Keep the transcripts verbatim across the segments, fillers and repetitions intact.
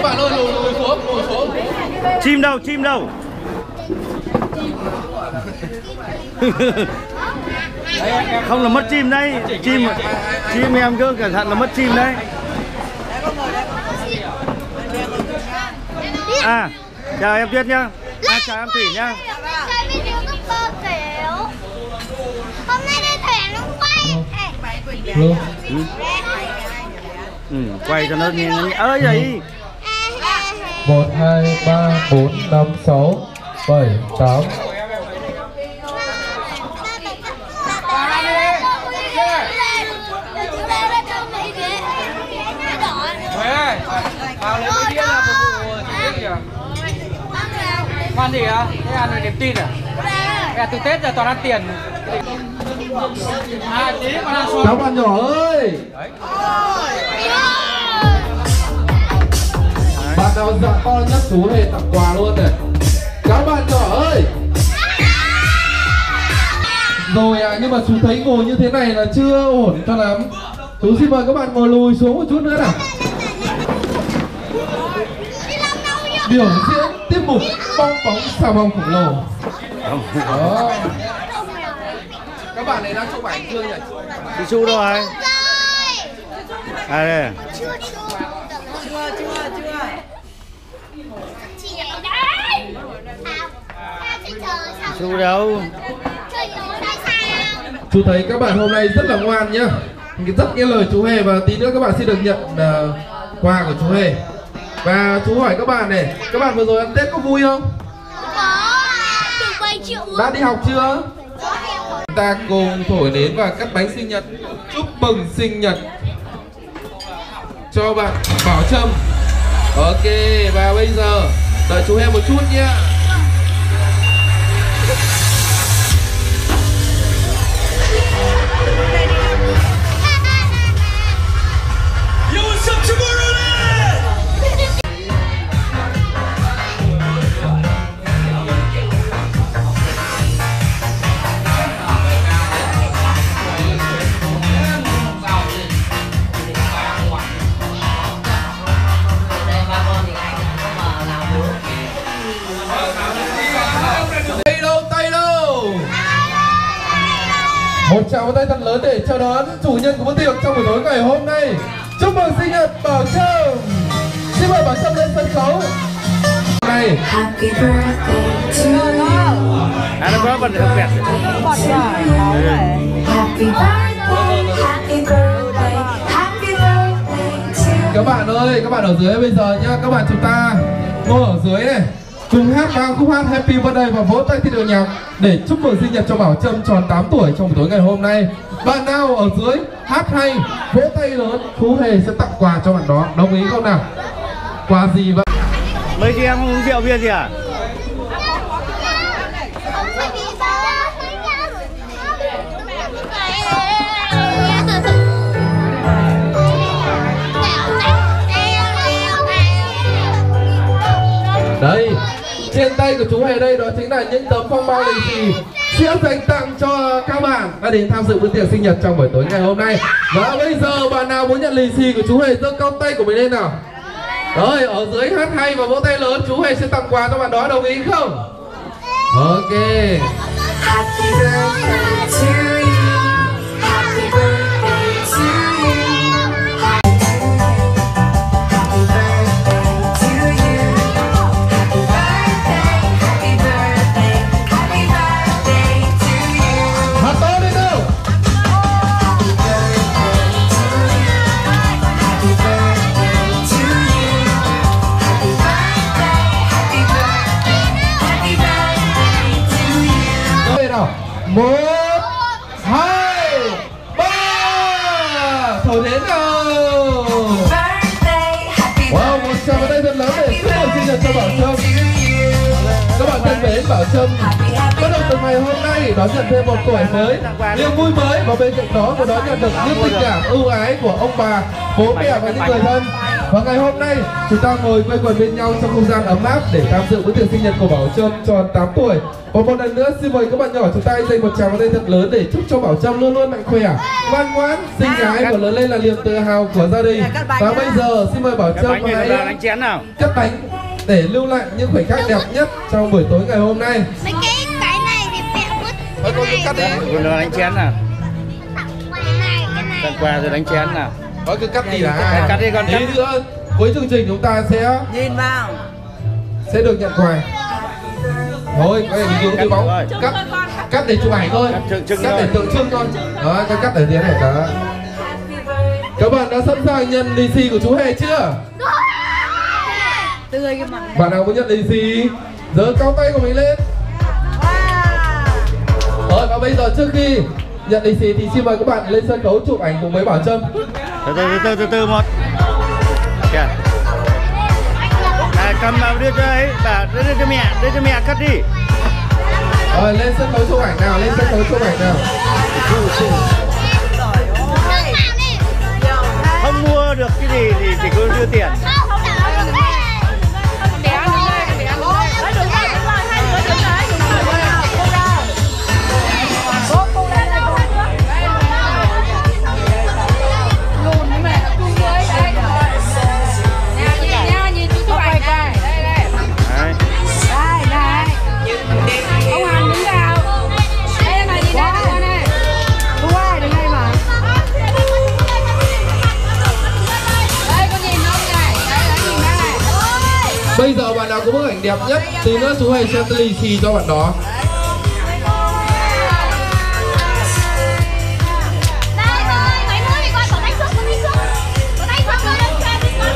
Các bạn ơi, lùi lùi xuống, lùi xuống. Chim đâu, chim đâu? Không là mất chim đấy. Chim chim em cứ cẩn thận là mất chim đấy. À, chào em Tuyết nhá. À, chào em Thủy nhá. Hôm nay đi thuyền nó quay. Ừ. Ừ, quay cho nó nghe ơi vậy. Một, hai, ba, bốn, năm, sáu, bảy, tám. Vào lấy cái đĩa là phục vụ Tết kìa. Khoan gì á? Thế ăn rồi niềm tin à? Mẹ từ Tết giờ toàn ăn tiền. À, tí còn ăn xuống. Cháu bạn nhỏ ơi. Bạn nào dạ con nhất chú hề tặng quà luôn này. Các bạn nhỏ ơi. Rồi à, nhưng mà chú thấy ngồi như thế này là chưa ổn cho lắm. Chú xin mời các bạn ngồi lùi xuống một chút nữa nào. Biểu diễn tiết mục bong bóng xà bông khổng lồ. Đó. Các bạn này đang chụp ảnh chưa nhỉ? Chị Chu đâu rồi? À đây. Chưa chưa chưa. Chị đấy. Chu đâu? Chú thấy các bạn hôm nay rất là ngoan nhá. Rất nghe lời chú Hề và tí nữa các bạn sẽ được nhận uh, quà của chú Hề. Và chú hỏi các bạn này, các bạn vừa rồi ăn Tết có vui không? Có. Đã đi học chưa? Chúng ta cùng thổi nến và cắt bánh sinh nhật. Chúc mừng sinh nhật cho bạn Bảo Trâm. Ok, và bây giờ đợi chú em một chút nhé. Một tràng tay thật lớn để chào đón chủ nhân của bữa tiệc trong buổi tối ngày hôm nay. Chúc mừng sinh nhật Bảo Trâm. Xin mời Bảo Trâm lên sân khấu. Này. Happy birthday to you. À, nó có bật không kẹt. Bật rồi. Happy birthday, happy birthday, happy birthday to you. Các bạn ơi, các bạn ở dưới bây giờ nhá, các bạn chúng ta ngồi ở dưới này, cùng hát vang khúc hát Happy Birthday và vỗ tay thi điệu nhạc để chúc mừng sinh nhật cho Bảo Trâm tròn tám tuổi trong buổi tối ngày hôm nay. Bạn nào ở dưới hát hay, vỗ tay lớn, chú Hề sẽ tặng quà cho bạn đó. Đồng ý không nào? Quà gì vậy? Mấy chị em không uống rượu bia gì à? Đây, trên tay của chú Hề đây đó chính là những tấm phong bao lì xì sẽ dành tặng cho các bạn đã đến tham dự bữa tiệc sinh nhật trong buổi tối ngày hôm nay. Và bây giờ bạn nào muốn nhận lì xì của chú Hề giơ cong tay của mình lên nào. Rồi, ở dưới hát hay và vỗ tay lớn, chú Hề sẽ tặng quà cho bạn đó, đồng ý không? Ok. Happy birthday to you. Happy birthday to you. Happy birthday to you. Happy birthday, happy birthday, happy birthday to you. Hát to lên đâu. Happy birthday to you. Happy birthday to you. Happy birthday, happy birthday, happy birthday to you. Rồi nào. Một, hai, ba. Thổi đến nào. Birthday, happy Wow, một tràng vào tay thật lớn để chúc mừng sinh nhật cho Bảo Trâm. Các bạn thân mến, Bảo Trâm bắt đầu từ ngày hôm nay đón nhận thêm một tuổi mới, niềm vui mới, và bên cạnh đó còn đón nhận được những tình cảm ưu ái của ông bà, bố mẹ và những người thân. Và ngày hôm nay chúng ta ngồi quây quần bên nhau trong không gian ấm áp để tham dự bữa tiệc sinh nhật của Bảo Trâm tròn tám tuổi. Và một lần nữa xin mời các bạn nhỏ chúng ta hãy dành một tràng vào tay thật lớn để chúc cho Bảo Trâm luôn luôn mạnh khỏe, ngoan ngoãn, xinh gái và lớn lên là niềm tự hào của gia đình. Và bây giờ xin mời Bảo Trâm hãy đánh chén nào. cắt bánh để lưu lại những khoảnh khắc đẹp nhất trong buổi tối ngày hôm nay. Mấy cái cái này thì mẹ mất. Thôi con cứ cắt đi. Rồi đánh chén nào. Cái này, cái này. Tặng quà rồi đánh chén nào. Thôi cứ cắt đi đã. Cắt đi con, Tí cắt. nữa cuối chương trình chúng ta sẽ Nhìn vào. sẽ được nhận quà. Thôi, cái này hướng từ bóng cắt cắt để chụp ảnh thôi, Cắt tượng trưng cắt để thôi. tượng trưng thôi. Đó, cái cắt ở thế này đó. Các bạn đã sẵn sàng nhận lì xì của chú Hề chưa? Tươi cái mặt. Bạn nào muốn nhận lì xì giơ cao tay của mình lên. Rồi và bây giờ trước khi nhận lì xì thì xin mời các bạn lên sân khấu chụp ảnh cùng với Bảo Trâm. Từ từ từ từ từ một. Kìa. À, cầm vào đưa cho ấy, bảo đưa, đưa cho mẹ, đưa cho mẹ cắt đi. Rồi lên sân khấu chụp ảnh nào, lên sân khấu chụp ảnh nào. Không mua được cái gì thì chỉ có đưa tiền. Bây giờ bạn nào có bức ảnh đẹp nhất, tí nữa chú Hề sẽ lì xì cho bạn đó. Đây rồi, mấy đứa đi coi, bỏ tay xuống, bỏ tay xuống. Bỏ tay xuống rồi, lên xe đi con.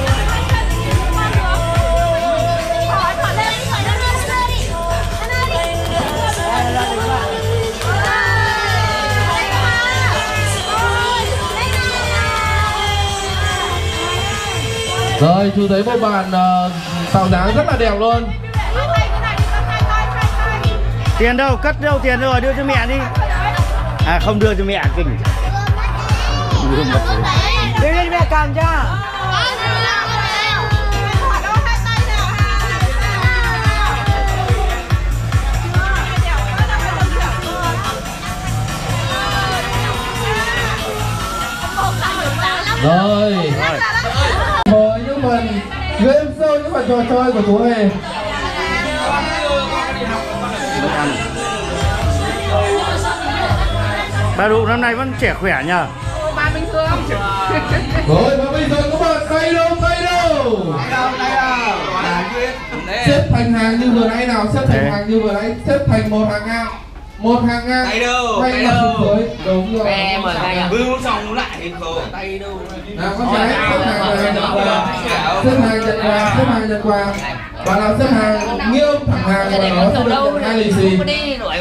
Khỏi, khỏi lên đi, khỏi lên, lên, lên đi. Lên đi. Rồi, chú thấy một bạn uh, tạo dáng rất là đẹp luôn. Tiền đâu, cất đâu, tiền rồi, đưa cho mẹ đi. À không đưa cho mẹ kinh. Đưa lên mẹ cầm cho. Rồi, với những phần game show, những phần trò chơi của chú Hề. Bà Đụ năm nay vẫn trẻ khỏe nhờ. Rồi và bây giờ các bạn tay đâu, tay đâu. Xếp thành hàng như vừa nãy nào, xếp thành hàng như vừa nãy, xếp thành một hàng ngang. Một hàng ngang. Tay đâu, tay tay là đâu. xuống dưới. Đúng rồi. Em ở đây à? Bưu xong lại thì khổ. Tay đâu. Nào con trái xếp hàng là nhận quà, xếp hàng nhận quà, xếp hàng nhận quà. Và làm xếp hàng nghiêm thẳng hàng và nó không được nhận hai lì xì.